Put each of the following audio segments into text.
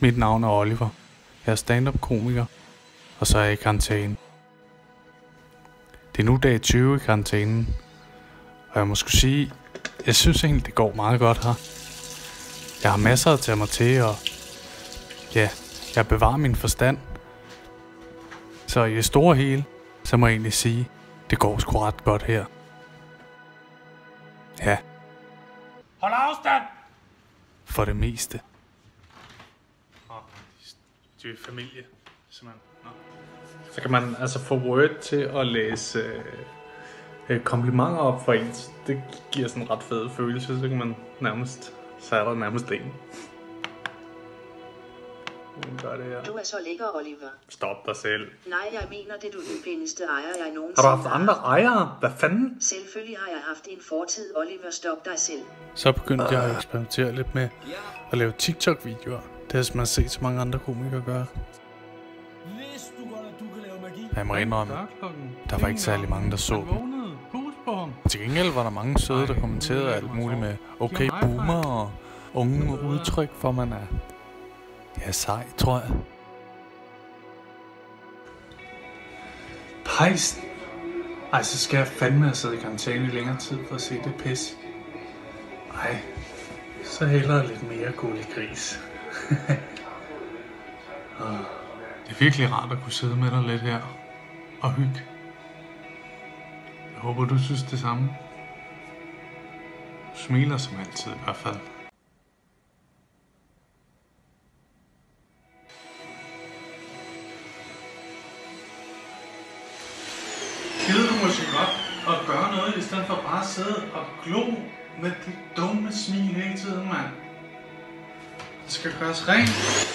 Mit navn er Oliver. Jeg er stand-up-komiker, og så er jeg i karantæne. Det er nu dag 20 i karantænen, og jeg må skulle sige, jeg synes egentlig, det går meget godt her. Jeg har masser at tage mig til, og ja, jeg bevarer min forstand. Så i det store hele, så må jeg egentlig sige, det går sgu ret godt her. Ja. Hold afstand! For det meste. De er familie, simpelthen. Nå. Så kan man altså få Word til at læse komplimenter op for en. Det giver sådan en ret fed følelse, så kan man nærmest, så er der nærmest en. Gør det her. Du er så lækker, Oliver. Stop dig selv. Nej, jeg mener det, du er den pæneste ejer, jeg nogensinde Har du haft andre ejere? Hvad fanden? Selvfølgelig har jeg haft en fortid, Oliver, stop dig selv. Så begyndte jeg at eksperimentere lidt med at lave TikTok-videoer. Det har man set så mange andre komikere gøre. Hvis du godt, at du kan lave magi. Jeg må indrømme, der var ikke særlig mange, der så dem. Til gengæld var der mange søde, der kommenterede alt muligt med okay boomer og unge udtryk, for man er sej, tror jeg. Pejsen. Ej, så skal jeg fandme have siddet i karantæne i længere tid for at se det pis. Ej, så hellere lidt mere gullig gris. Det er virkelig rart at kunne sidde med dig lidt her og hygge. Jeg håber, du synes det samme. Du smiler som altid i hvert fald. Gider du måske godt at gøre noget, i stedet for bare at sidde og glo med dit dumme smil hele tiden, mand? Det skal gøres rent.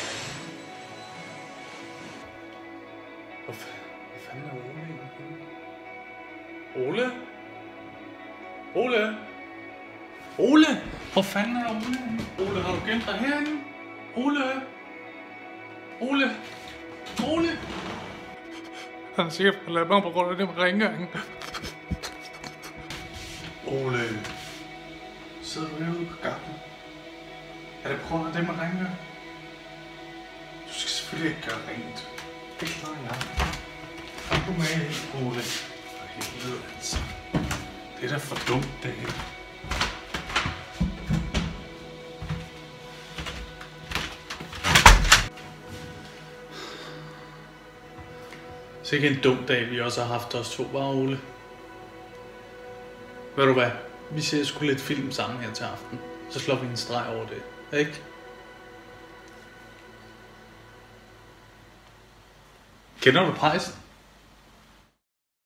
Hvor fanden er Ole egentlig? Ole? Ole? Ole? Hvor fanden er Ole? Ole, har du gemt dig herinde? Ole? Ole? Ole? Han har sikkert forladt mig på grund af det med rengøringen. Ole. Sidder du herude på gangen? Er det på grund af det med rengøringen? Du skal selvfølgelig ikke gøre rent. Det klarer jeg. Kom du med ind, Ole. For helvede, altså. Det er da for dumt, det her. Så ikke en dum dag, vi også har haft os to, bare Ole. Ved du hvad? Vi ser sgu lidt film sammen her til aften. Så slår vi en streg over det, ikke? Kender du Pejsen?